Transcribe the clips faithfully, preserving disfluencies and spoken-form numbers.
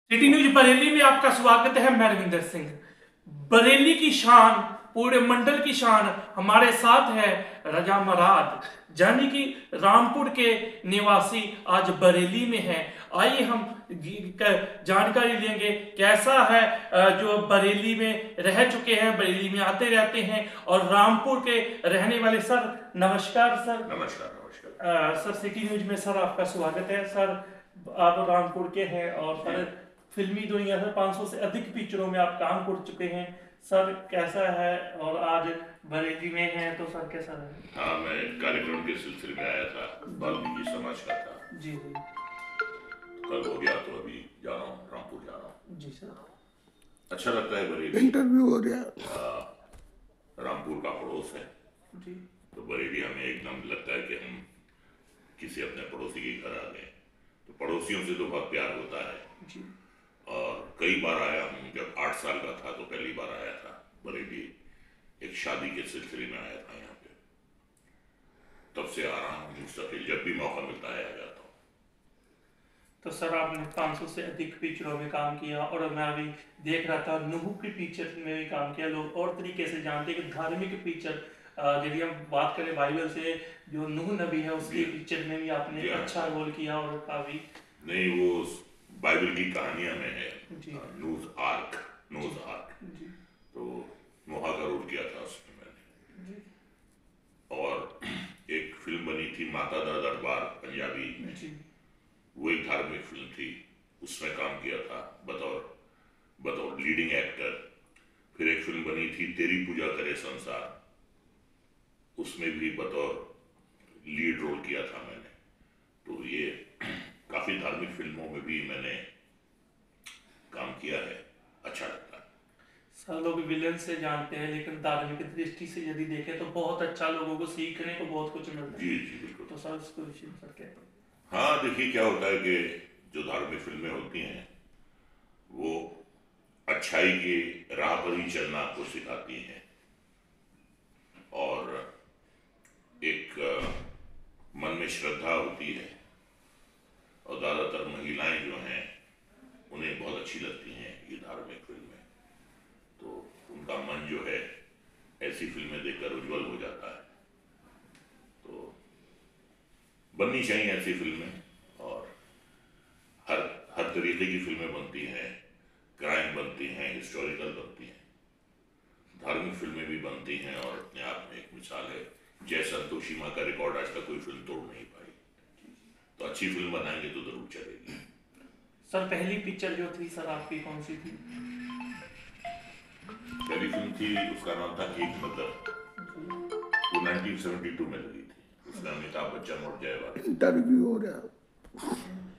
City news Bareilly में आपका स्वागत है। मैं रविंदर सिंह। बरेली की शान, पूरे मंडल की शान हमारे साथ है रजा मराद, यानी कि रामपुर के निवासी आज बरेली में है। आइए हम जानकारी लेंगे कैसा है जो बरेली में रह चुके हैं, बरेली में आते रहते हैं और रामपुर के रहने वाले। सर नमस्कार। सर नमस्कार। नमस्कार सर, सिटी न्यूज में सर आपका स्वागत है। सर आप रामपुर के हैं और सर फिल्मी दुनिया में पाँच सौ से अधिक पिक्चरों में आप काम कर चुके हैं। सर कैसा है और आज बरेली में हैं तो सर कैसा है? हाँ, मैं कार्यक्रम के सिलसिले में आया था, वाल्मीकि समाज का था। जी जी। कल हो गया तो अभी जा रहा हूँ, रामपुर जा रहा हूँ। जी सर। अच्छा लगता है बरेली। इंटरव्यू हो गया। रामपुर का पड़ोस है जी। तो बरेली हमें एकदम लगता है कि हम किसी अपने पड़ोसी के घर आ गए। तो पड़ोसियों से तो बहुत प्यार होता है जी। और कई बार आया हूँ। जब आठ साल का था तो पहली बार आया था बरेली, एक शादी के सिलसिले में आया था यहाँ पे। तब से आ रहा हूँ मुस्तकिल, जब भी मौका मिलता है आ जाता हूँ। तो सर आपने पाँच सौ से अधिक पिक्चरों में काम किया और मैं अभी देख रहा था नूह की पिक्चर में भी काम किया। लोग और तरीके से जानते हैं कि धार्मिक पिक्चर, यदि हम बात करें बाइबल से, जो नूह नबी है उसकी पिक्चर में भी आपने अच्छा रोल किया और काफी। नहीं, वो बाइबल की कहानियां में है, नूह आर्क, नूह आर्क, तो नोहा का रोल किया था उसमें मैंने। और एक फिल्म बनी थी माता दा दरबार पंजाबी, वो एक धार्मिक फिल्म थी, उसमें काम किया था बतौर बतौर लीडिंग एक्टर। फिर एक फिल्म बनी थी तेरी पूजा करे संसार, उसमें भी बतौर लीड रोल किया था मैंने। तो ये काफी धार्मिक फिल्मों में भी मैंने काम किया है, अच्छा लगता है। सब लोग विलेन से जानते हैं लेकिन धार्मिक दृष्टि से यदि देखें तो बहुत अच्छा, लोगों को सीखने को बहुत कुछ मिलता है। जी जी बिल्कुल। तो सर इसको विषय में सर क्या? हाँ देखिए, क्या होता है कि जो धार्मिक फिल्में होती हैं वो अच्छाई की राह पर ही चलना आपको सिखाती हैं और एक मन में श्रद्धा होती है और ज़्यादातर महिलाएं जो हैं उन्हें बहुत अच्छी लगती हैं ये धार्मिक फिल्में। तो उनका मन जो है ऐसी फिल्में देखकर उज्जवल हो जाता है। तो बननी चाहिए ऐसी फिल्में और हर हर तरीके की फिल्में बनती हैं, क्राइम बनती हैं, हिस्टोरिकल बनती हैं, धार्मिक फिल्में भी बनती हैं। और अपने आप में एक मिसाल है, जय संतोषी माँ का रिकॉर्ड आज तक कोई फिल्म तोड़ नहीं पाई। तो अच्छी फिल्म बनाएंगे तो जरूर चलेगी। सर पहली पिक्चर जो थी सर आपकी कौन सी थी? पहली फिल्म थी, उसका नाम था एक मतलब, वो उन्नीस सौ बहत्तर में लगी थी। उसमें अमिताभ बच्चन और जयवाल। इंटरव्यू हो रहा।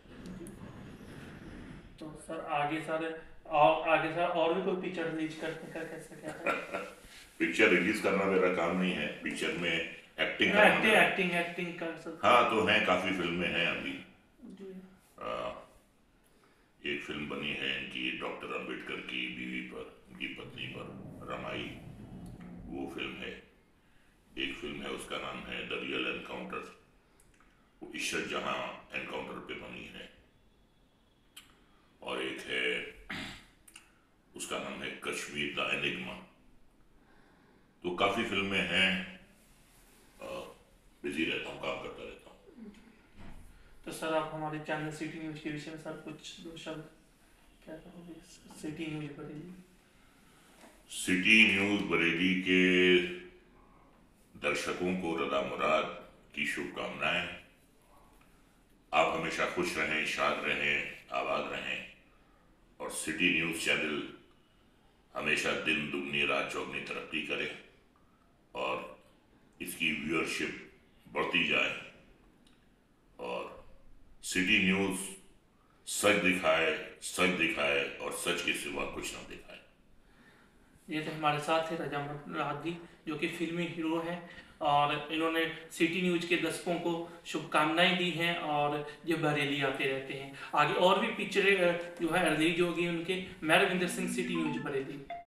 तो सर आगे सर और आगे सर और भी कोई पिक्चर रिलीज करने का कैसा क्या है? पिक्चर रिलीज करना मेरा काम नहीं है, पिक्चर में एक्टिंग करना। एक्टिंग एक्टिंग एक्टिंग कर सकते। हाँ तो हैं, काफी फिल्में हैं अभी। आ, एक फिल्म बनी है इनकी डॉक्टर अंबेडकर की बीवी पर, उनकी पत्नी पर, रमाई, वो फिल्म है। एक फिल्म है उसका नाम है द रियल एनकाउंटर, वो इशरत जहां एनकाउंटर पे बनी है। और एक है उसका नाम है कश्मीर द एनिग्मा। तो काफी फिल्में हैं, बिजी रहता हूँ, काम करता रहता हूँ। तो सर आप हमारे चैनल सिटी न्यूज के विषय में सर कुछ दो शब्द क्या कहोगे? City news Bareilly. City news Bareilly के दर्शकों को रजा मुराद की शुभकामनाएं। आप हमेशा खुश रहें, शाद रहें, आबाद रहें और सिटी न्यूज चैनल हमेशा दिन दुगनी रात चौगनी तरक्की करे और इसकी व्यूअरशिप बढ़ती जाए और सिटी न्यूज सच दिखाए, सच दिखाए और सच के सिवा कुछ ना दिखाए। ये तो हमारे साथ है रजा मराद जी, जो कि फिल्मी हीरो हैं और इन्होंने सिटी न्यूज के दर्शकों को शुभकामनाएं दी हैं और ये बरेली आते रहते हैं। आगे और भी पिक्चरें जो है रिलीज होगी उनके। मैं रविंदर सिंह, सिटी न्यूज बरेली।